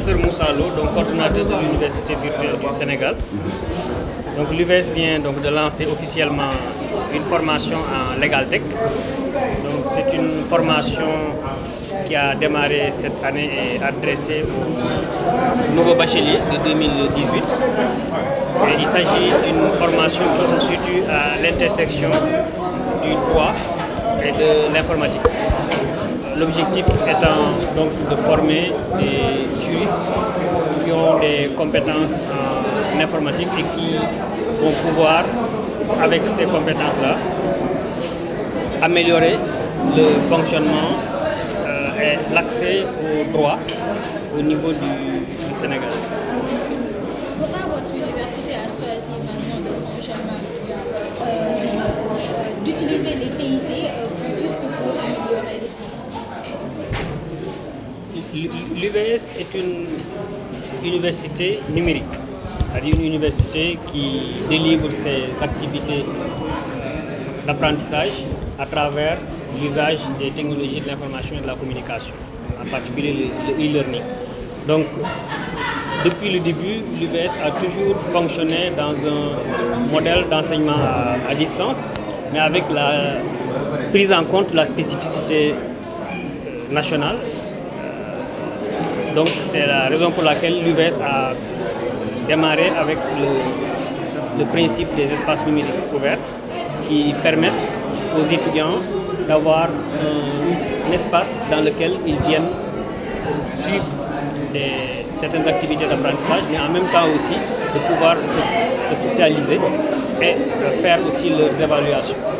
Professeur Moussa Lo, donc coordonnateur de l'Université virtuelle du Sénégal. Donc l'UVS vient donc de lancer officiellement une formation en Legal Tech. Donc c'est une formation qui a démarré cette année et adressée aux nouveaux bacheliers de 2018. Et il s'agit d'une formation qui se situe à l'intersection du droit et de l'informatique. L'objectif étant donc de former des juristes qui ont des compétences en informatique et qui vont pouvoir, avec ces compétences-là, améliorer le fonctionnement et l'accès au droit au niveau du Sénégal. Pourquoi votre université a choisi maintenant de s'enchaîner d'utiliser les TIC juste pour améliorer les cours? L'UVS est une université numérique, c'est-à-dire une université qui délivre ses activités d'apprentissage à travers l'usage des technologies de l'information et de la communication, en particulier le e-learning. Donc, depuis le début, l'UVS a toujours fonctionné dans un modèle d'enseignement à distance, mais avec la prise en compte de la spécificité nationale. Donc c'est la raison pour laquelle l'UVS a démarré avec le principe des espaces numériques ouverts qui permettent aux étudiants d'avoir un espace dans lequel ils viennent suivre certaines activités d'apprentissage, mais en même temps aussi de pouvoir se socialiser et faire aussi leurs évaluations.